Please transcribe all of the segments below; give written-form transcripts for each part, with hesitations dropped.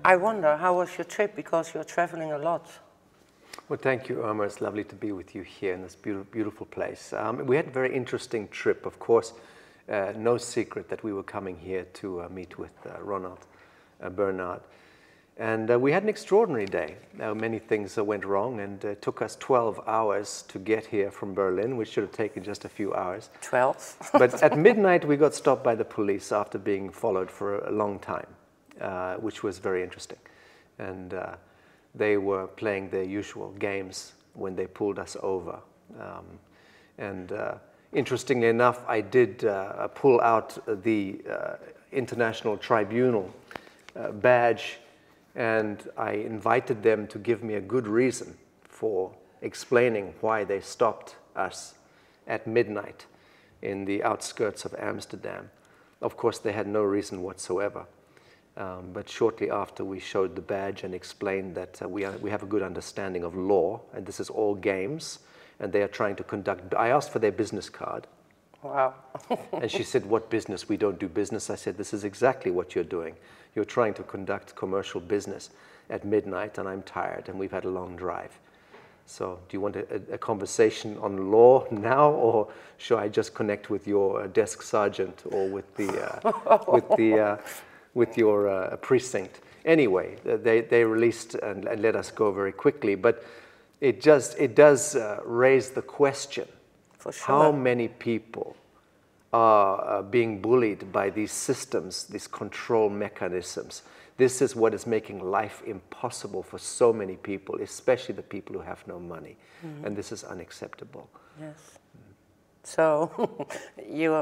I wonder, how was your trip? Because you're traveling a lot. Well, thank you, Irma. It's lovely to be with you here in this beautiful place. We had a very interesting trip, of course. No secret that we were coming here to meet with Ronald Bernhard. And we had an extraordinary day. Many things went wrong, and it took us 12 hours to get here from Berlin, which should have taken just a few hours. 12? But at midnight, we got stopped by the police after being followed for a long time, which was very interesting. And they were playing their usual games when they pulled us over. Interestingly enough, I did pull out the International Tribunal badge, and I invited them to give me a good reason for explaining why they stopped us at midnight in the outskirts of Amsterdam. Of course, they had no reason whatsoever. But shortly after, we showed the badge and explained that we have a good understanding of law, and this is all games, and they are trying to conduct. I asked for their business card. Wow. And she said, "What business? We don't do business." I said, "This is exactly what you're doing. You're trying to conduct commercial business at midnight, and I'm tired, and we've had a long drive. So do you want a conversation on law now, or should I just connect with your desk sergeant or with your precinct?" Anyway, they released and let us go very quickly. But it does raise the question: For sure. how many people are being bullied by these systems, these control mechanisms? This is what is making life impossible for so many people, especially the people who have no money. Mm-hmm. And this is unacceptable. Yes. So you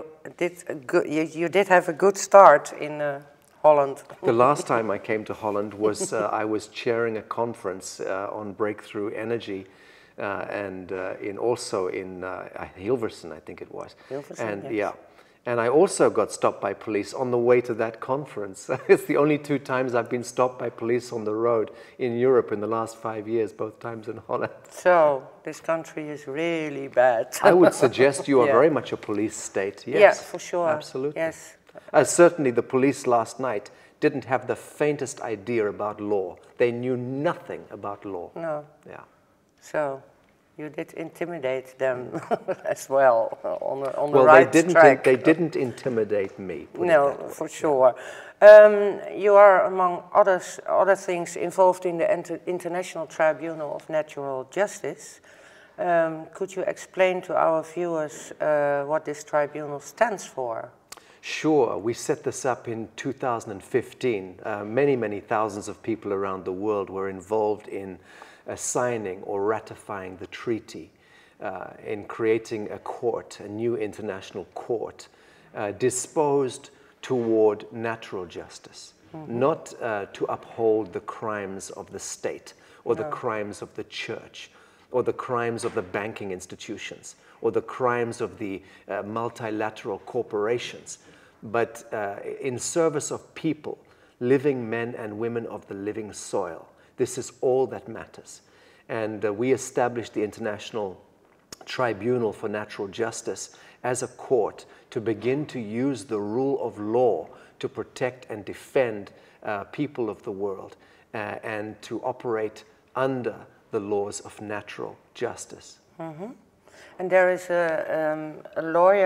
did have a good start in Holland. The last time I came to Holland was I was chairing a conference on breakthrough energy, and also in Hilversum, I think it was. Hilversum, and yes. Yeah, and I also got stopped by police on the way to that conference. It's the only 2 times I've been stopped by police on the road in Europe in the last 5 years, both times in Holland. So this country is really bad. I would suggest you are Yeah. very much a police state. Yes, yeah, for sure. Absolutely. Yes. Certainly the police last night didn't have the faintest idea about law. They knew nothing about law. No. Yeah. So you did intimidate them as well on the Well, right track. They didn't intimidate me. Put it No, that way. for sure. You are, among other things, involved in the International Tribunal of Natural Justice. Could you explain to our viewers what this tribunal stands for? Sure. We set this up in 2015. Many thousands of people around the world were involved in signing or ratifying the treaty, in creating a court, a new international court, disposed toward natural justice, mm-hmm. not to uphold the crimes of the state or the crimes of the church or the crimes of the banking institutions or the crimes of the multilateral corporations, but in service of people, living men and women of the living soil. This is all that matters. And we established the International Tribunal for Natural Justice as a court to begin to use the rule of law to protect and defend people of the world and to operate under the laws of natural justice. Mm-hmm. And there is a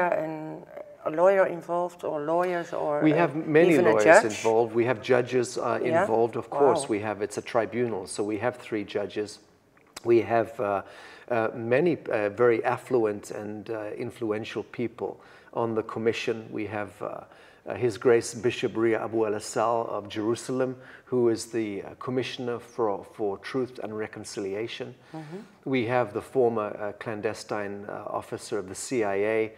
lawyer involved, or lawyers, or we have many even lawyers a judge? involved. We have judges involved, of course. Wow. It's a tribunal, so we have 3 judges. We have many very affluent and influential people on the commission. We have His Grace Bishop Ria Abu al-Assal of Jerusalem, who is the Commissioner for Truth and Reconciliation. Mm-hmm. We have the former clandestine officer of the CIA,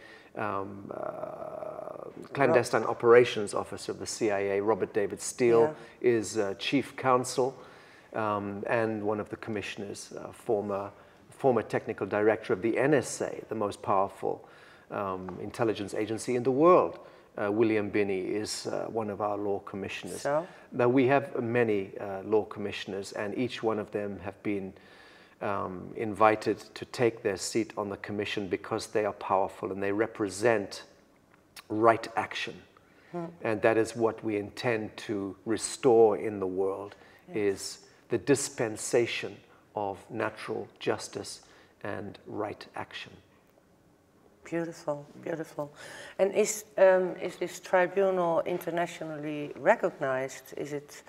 clandestine operations officer of the CIA, Robert David Steele, is chief counsel, and one of the commissioners, former technical director of the NSA, the most powerful intelligence agency in the world. William Binney is one of our law commissioners. So? Now, we have many law commissioners, and each one of them have been invited to take their seat on the commission because they are powerful and they represent right action. And that is what we intend to restore in the world, is the dispensation of natural justice and right action. Beautiful, beautiful. And is this tribunal internationally recognized? Is it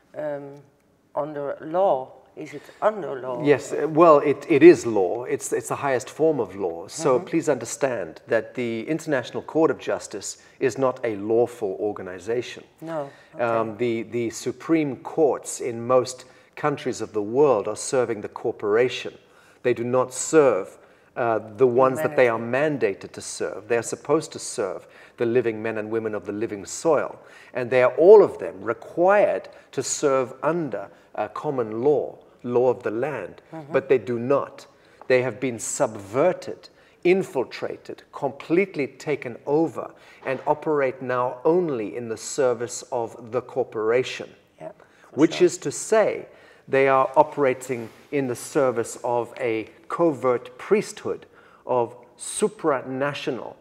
under law? Is it under law? Yes, well, it is law. It's the highest form of law. So please understand that the International Court of Justice is not a lawful organization. No. Okay. The Supreme Courts in most countries of the world are serving the corporation. They do not serve the ones that they are mandated to serve. They are supposed to serve the living men and women of the living soil. And they are all of them required to serve under common law of the land. But they do not. They have been subverted, infiltrated, completely taken over, and operate now only in the service of the corporation. Yeah, which is to say, they are operating in the service of a covert priesthood of supranational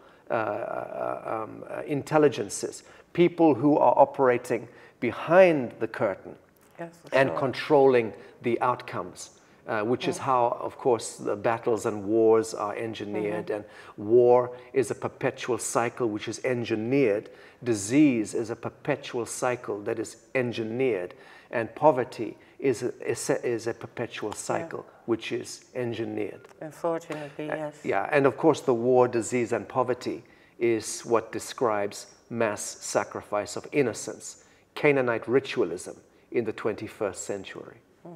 intelligences, people who are operating behind the curtain and controlling the outcomes, which is how, of course, the battles and wars are engineered. And war is a perpetual cycle which is engineered. Disease is a perpetual cycle that is engineered. And poverty is a perpetual cycle which is engineered. Unfortunately, yes. Yeah, and of course the war, disease, and poverty is what describes mass sacrifice of innocence, Canaanite ritualism in the 21st century.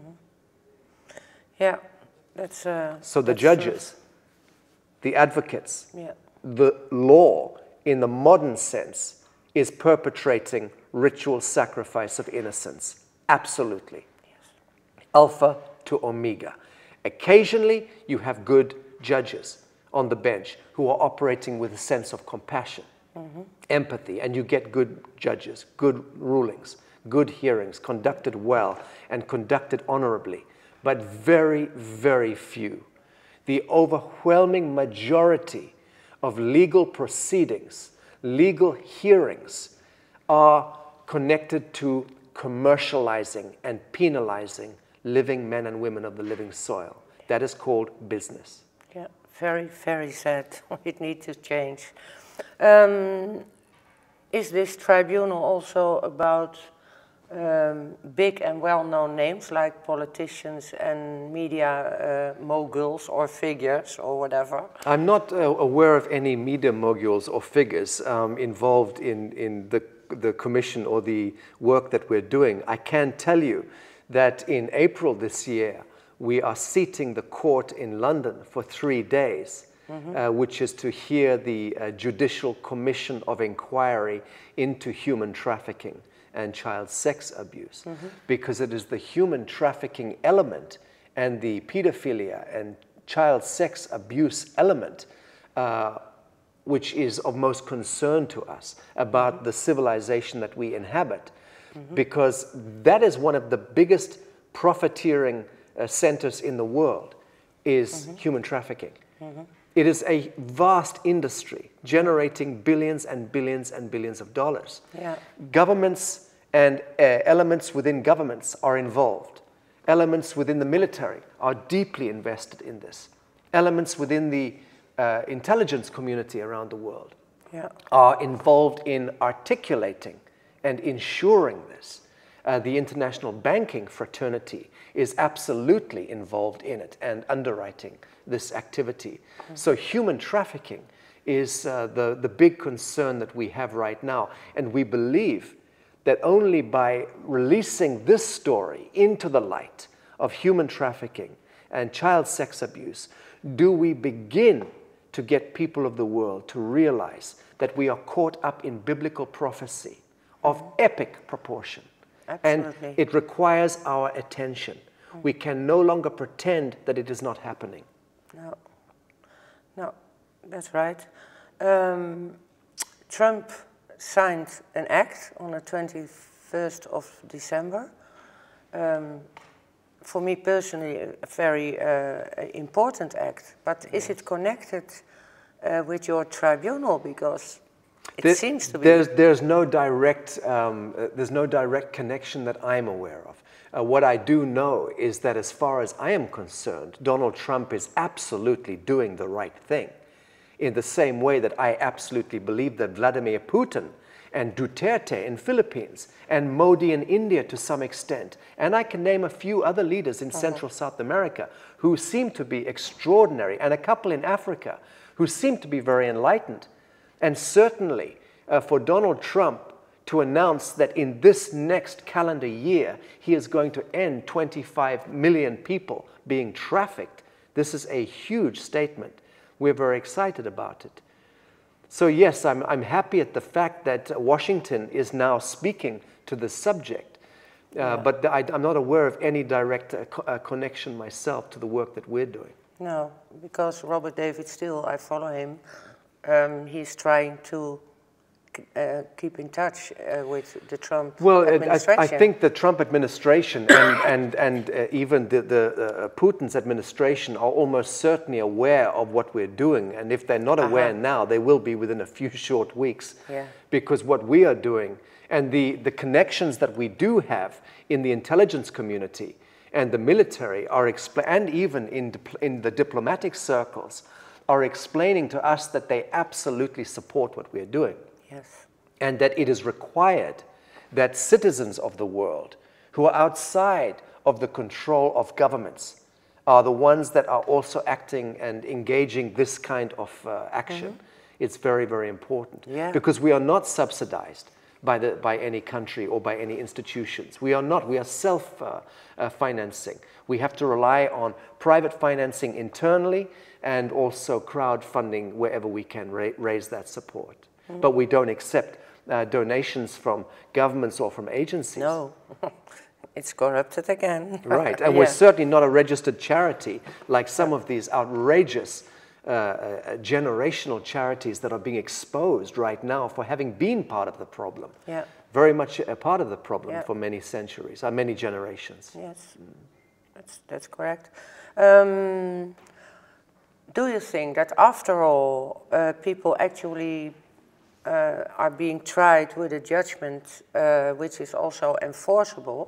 Yeah, that's... so the judges, the advocates, the law in the modern sense is perpetrating ritual sacrifice of innocence. Absolutely. Yes. Alpha to omega. Occasionally, you have good judges on the bench who are operating with a sense of compassion, empathy, and you get good judges, good rulings, good hearings, conducted well and conducted honorably, but very, very few. The overwhelming majority of legal proceedings, legal hearings, are connected to commercializing and penalizing living men and women of the living soil. That is called business. Yeah, very, very sad. It needs to change. Is this tribunal also about big and well-known names like politicians and media moguls or figures or whatever? I'm not aware of any media moguls or figures involved in the commission or the work that we're doing. I can tell you that in April this year, we are seating the court in London for 3 days, which is to hear the Judicial Commission of Inquiry into Human Trafficking and Child Sex Abuse, because it is the human trafficking element and the pedophilia and child sex abuse element which is of most concern to us about the civilization that we inhabit, because that is one of the biggest profiteering centers in the world, is human trafficking. It is a vast industry generating billions and billions and billions of dollars. Yeah. Governments and elements within governments are involved. Elements within the military are deeply invested in this. Elements within the intelligence community around the world are involved in articulating and ensuring this. The international banking fraternity is absolutely involved in it and underwriting this activity. So human trafficking is the big concern that we have right now. And we believe that only by releasing this story into the light of human trafficking and child sex abuse do we begin to get people of the world to realize that we are caught up in biblical prophecy of epic proportion. Absolutely. And it requires our attention. We can no longer pretend that it is not happening. No, that's right. Trump signed an act on the 21st of December. For me personally, a very important act. But is it connected with your tribunal? Because it seems to be. There's no direct connection that I'm aware of. What I do know is that as far as I am concerned, Donald Trump is absolutely doing the right thing. In the same way that I absolutely believe that Vladimir Putin and Duterte in Philippines and Modi in India to some extent, and I can name a few other leaders in Central South America who seem to be extraordinary, and a couple in Africa who seem to be very enlightened. And certainly for Donald Trump to announce that in this next calendar year he is going to end 25 million people being trafficked, this is a huge statement. We're very excited about it. So yes, I'm happy at the fact that Washington is now speaking to the subject, but I'm not aware of any direct connection myself to the work that we're doing. No, because Robert David Steele, I follow him, he's trying to keep in touch with the Trump administration. I think the Trump administration and even the Putin's administration are almost certainly aware of what we're doing. And if they're not aware now, they will be within a few short weeks. Yeah. Because what we are doing and the connections that we do have in the intelligence community and the military are and even in the diplomatic circles are explaining to us that they absolutely support what we're doing. Yes. And that it is required that citizens of the world who are outside of the control of governments are the ones that are also acting and engaging this kind of action. It's very, very important. Yeah. Because we are not subsidized by any country or by any institutions. We are not. We are self-financing. We have to rely on private financing internally and also crowdfunding wherever we can raise that support. But we don't accept donations from governments or from agencies. No, it's corrupted again. Right, and we're certainly not a registered charity like some of these outrageous generational charities that are being exposed right now for having been part of the problem. Yeah. Very much a part of the problem for many centuries, many generations. Yes, that's correct. Do you think that after all, people actually are being tried with a judgment which is also enforceable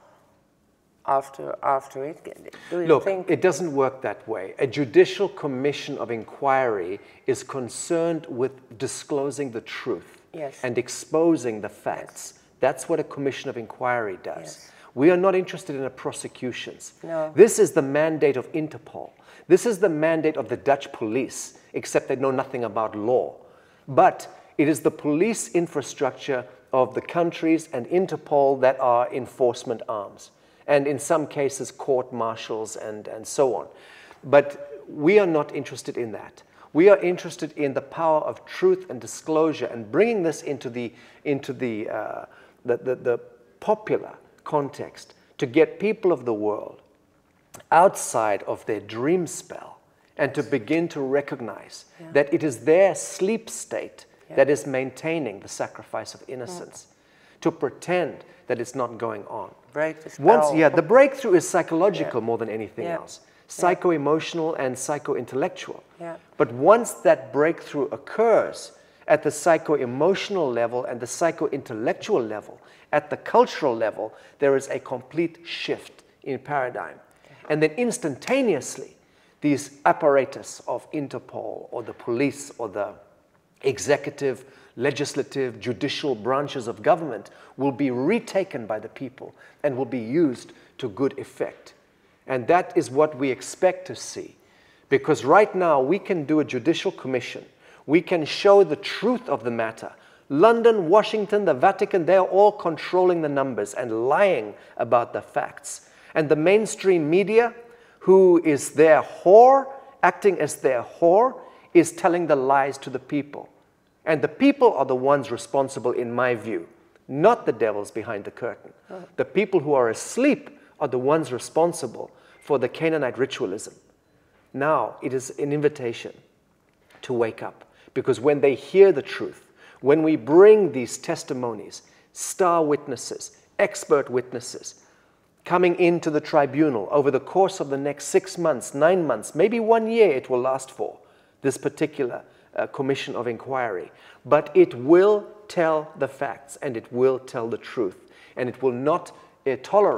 after it? Do you think? It doesn't work that way. A judicial commission of inquiry is concerned with disclosing the truth and exposing the facts. That's what a commission of inquiry does. We are not interested in the prosecutions. No. This is the mandate of Interpol. This is the mandate of the Dutch police, except they know nothing about law. But it is the police infrastructure of the countries and Interpol that are enforcement arms. And in some cases, court martials and so on. But we are not interested in that. We are interested in the power of truth and disclosure and bringing this into the popular context to get people of the world outside of their dream spell and to begin to recognize that it is their sleep state that is maintaining the sacrifice of innocence, to pretend that it's not going on. Break the spell. The breakthrough is psychological more than anything else. Psycho-emotional and psycho-intellectual. But once that breakthrough occurs at the psycho-emotional level and the psycho-intellectual level, at the cultural level, there is a complete shift in paradigm. And then instantaneously, these apparatus of Interpol or the police or the executive, legislative, judicial branches of government will be retaken by the people and will be used to good effect. And that is what we expect to see. Because right now we can do a judicial commission. We can show the truth of the matter. London, Washington, the Vatican, they're all controlling the numbers and lying about the facts. And the mainstream media, who is their whore, acting as their whore, is telling the lies to the people. And the people are the ones responsible, in my view, not the devils behind the curtain. The people who are asleep are the ones responsible for the Canaanite ritualism. Now it is an invitation to wake up, because when they hear the truth, when we bring these testimonies, star witnesses, expert witnesses, coming into the tribunal over the course of the next 6 months, 9 months, maybe 1 year it will last for, this particular commission of inquiry. But it will tell the facts and it will tell the truth. And it will not tolerate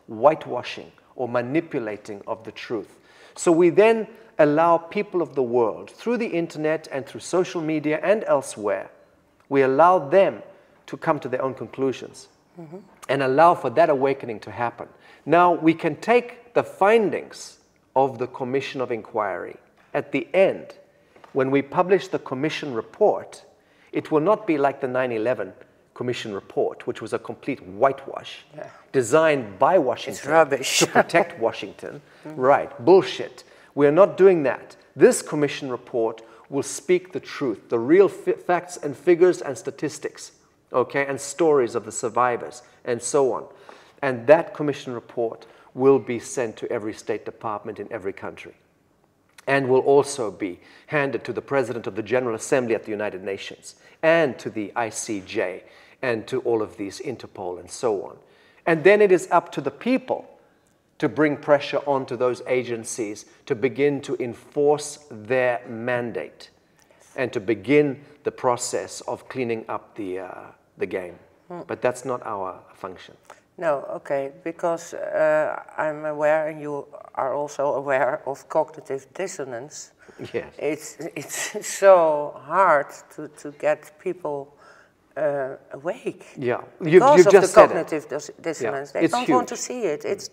whitewashing or manipulating of the truth. So we then allow people of the world, through the internet and through social media and elsewhere, we allow them to come to their own conclusions and allow for that awakening to happen. Now, we can take the findings of the Commission of Inquiry at the end. When we publish the Commission report, it will not be like the 9/11 Commission report, which was a complete whitewash, designed by Washington. It's rubbish. To protect Washington. Right, bullshit. We're not doing that. This Commission report will speak the truth, the real facts and figures and statistics, okay, and stories of the survivors, and so on. And that Commission report will be sent to every State Department in every country, and will also be handed to the President of the General Assembly at the United Nations, and to the ICJ, and to all of these, Interpol, and so on. And then it is up to the people to bring pressure onto those agencies to begin to enforce their mandate and to begin the process of cleaning up the game. But that's not our function. No, okay, because I'm aware, and you are also aware of cognitive dissonance. Yes. It's so hard to get people awake. Yeah, Because you've of just the said cognitive dissonance. Yeah. They It's don't want to huge. see it. It's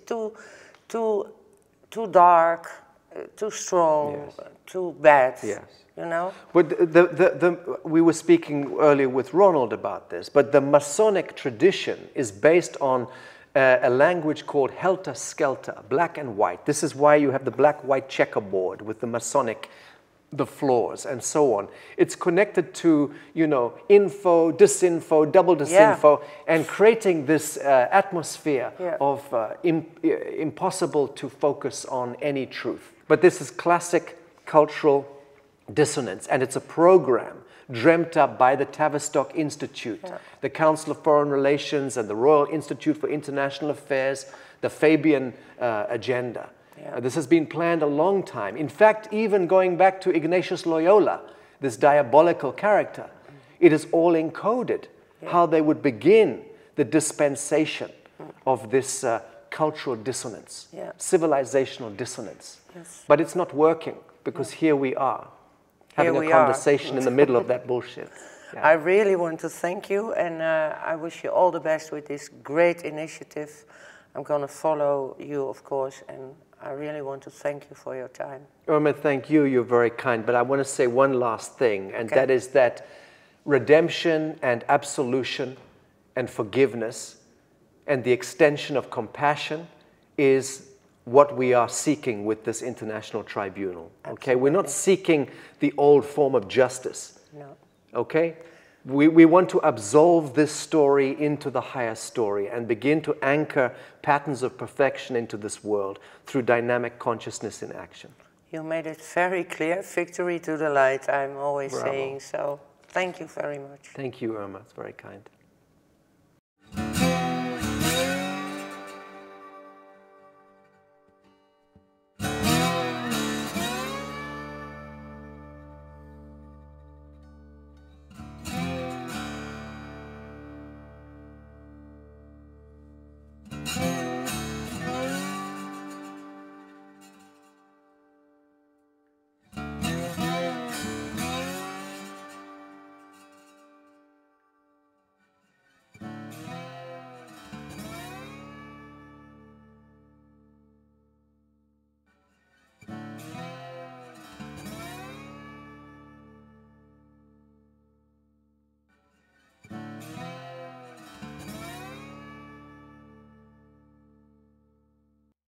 too dark, too strong, Yes. too bad. Yes. You know? But we were speaking earlier with Ronald about this, but the Masonic tradition is based on a language called helter skelter, black and white. This is why you have the black-white checkerboard with the Masonic, the floors, and so on. It's connected to, you know, info, disinfo, double disinfo, and creating this atmosphere of impossible to focus on any truth. But this is classic cultural dissonance, and it's a program dreamt up by the Tavistock Institute, the Council of Foreign Relations, and the Royal Institute for International Affairs, the Fabian Agenda. This has been planned a long time. In fact, even going back to Ignatius Loyola, this diabolical character, it is all encoded, how they would begin the dispensation of this cultural dissonance, civilizational dissonance. But it's not working, because here we are, having a conversation in the middle of that bullshit. I really want to thank you, and I wish you all the best with this great initiative. I'm going to follow you, of course, and I really want to thank you for your time. Irma, thank you. You're very kind. But I want to say one last thing, and that is that redemption and absolution and forgiveness and the extension of compassion is what we are seeking with this international tribunal. Okay, we're not seeking the old form of justice. No. Okay, we want to absolve this story into the higher story and begin to anchor patterns of perfection into this world through dynamic consciousness in action. You made it very clear. Victory to the light, I'm always saying. So thank you very much. Thank you, Irma. It's very kind.